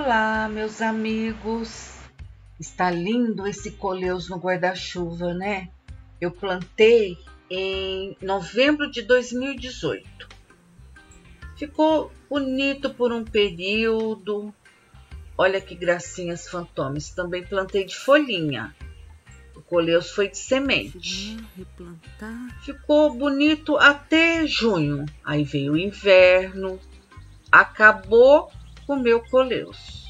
Olá, meus amigos! Está lindo esse coleus no guarda-chuva, né? Eu plantei em novembro de 2018. Ficou bonito por um período. Olha que gracinhas fantomes. Também plantei de folhinha. O coleus foi de semente. Ficou bonito até junho. Aí veio o inverno. Acabou com o meu coleus.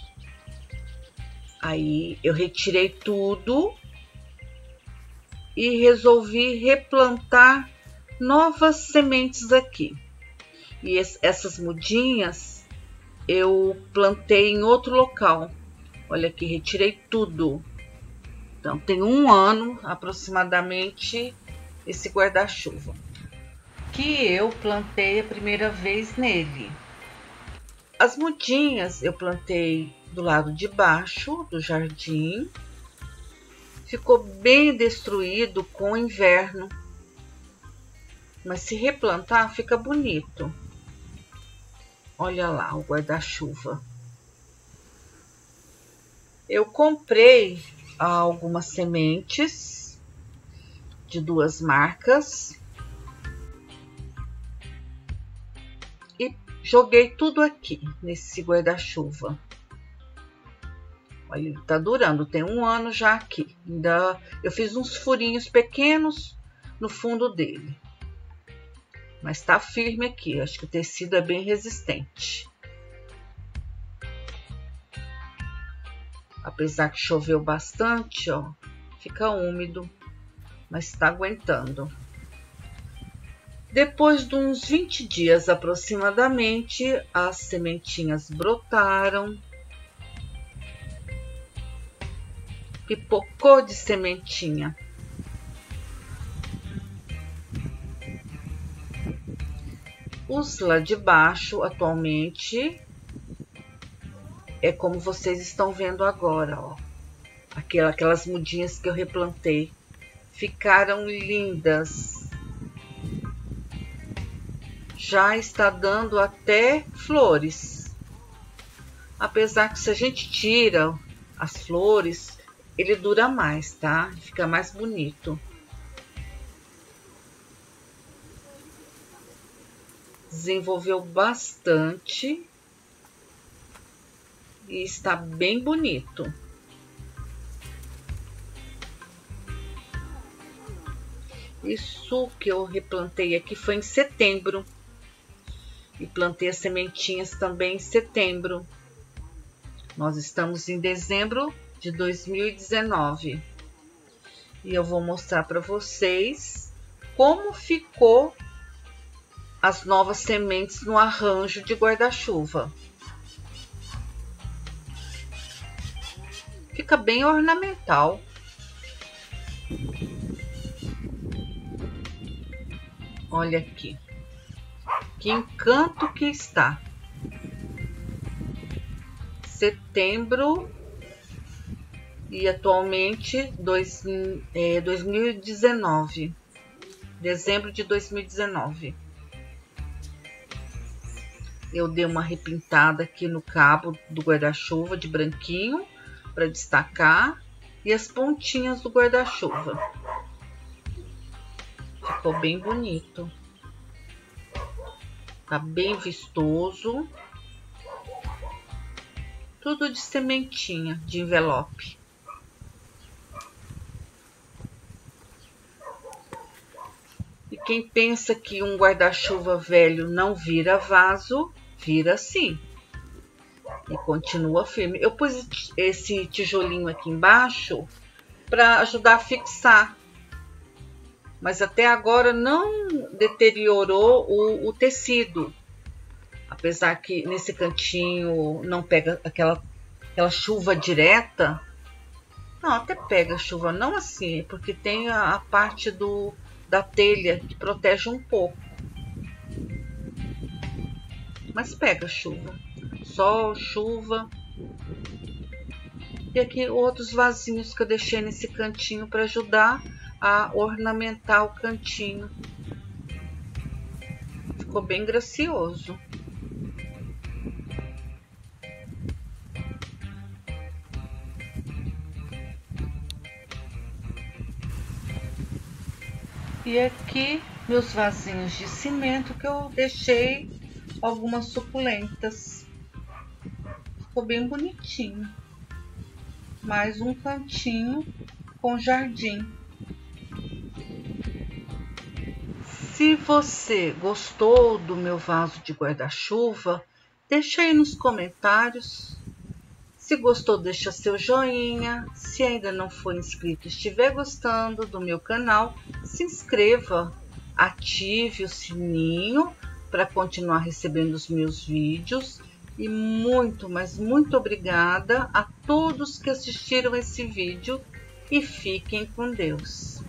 Aí eu retirei tudo e resolvi replantar novas sementes aqui. E essas mudinhas eu plantei em outro local. Olha aqui, retirei tudo. Então tem um ano aproximadamente esse guarda-chuva que eu plantei a primeira vez nele. As mudinhas eu plantei do lado de baixo do jardim. Ficou bem destruído com o inverno, mas se replantar fica bonito. Olha lá o guarda-chuva. Eu comprei algumas sementes de duas marcas e joguei tudo aqui nesse guarda-chuva. Olha, ele tá durando, tem um ano já aqui. Ainda eu fiz uns furinhos pequenos no fundo dele. Mas tá firme aqui, acho que o tecido é bem resistente. Apesar que choveu bastante, ó, fica úmido, mas tá aguentando. Depois de uns 20 dias aproximadamente, as sementinhas brotaram. Pipocou de sementinha. Os lá de baixo, atualmente, é como vocês estão vendo agora, ó. Aquelas mudinhas que eu replantei. Ficaram lindas. Já está dando até flores. Apesar que se a gente tira as flores, ele dura mais, tá? Fica mais bonito. Desenvolveu bastante e está bem bonito. Isso que eu replantei aqui foi em setembro. E plantei as sementinhas também em setembro. Nós estamos em dezembro de 2019. E eu vou mostrar para vocês como ficou as novas sementes no arranjo de guarda-chuva. Fica bem ornamental. Olha aqui. Que encanto que está. Setembro e atualmente 2019. Dezembro de 2019. Eu dei uma repintada aqui no cabo do guarda-chuva de branquinho para destacar e as pontinhas do guarda-chuva. Ficou bem bonito. Tá bem vistoso. Tudo de sementinha, de envelope. E quem pensa que um guarda-chuva velho não vira vaso, vira sim. E continua firme. Eu pus esse tijolinho aqui embaixo para ajudar a fixar. Mas até agora não deteriorou o tecido. Apesar que nesse cantinho não pega aquela chuva direta. Não, até pega chuva, não assim, porque tem a parte da telha que protege um pouco. Mas pega chuva. Sol, chuva. E aqui outros vasinhos que eu deixei nesse cantinho para ajudar a ornamentar o cantinho. Ficou bem gracioso. E aqui meus vasinhos de cimento que eu deixei algumas suculentas. Ficou bem bonitinho. Mais um cantinho com jardim. Se você gostou do meu vaso de guarda-chuva, deixa aí nos comentários. Se gostou, deixa seu joinha. Se ainda não for inscrito e estiver gostando do meu canal, se inscreva, ative o sininho para continuar recebendo os meus vídeos. E muito, mas muito obrigada a todos que assistiram esse vídeo e fiquem com Deus.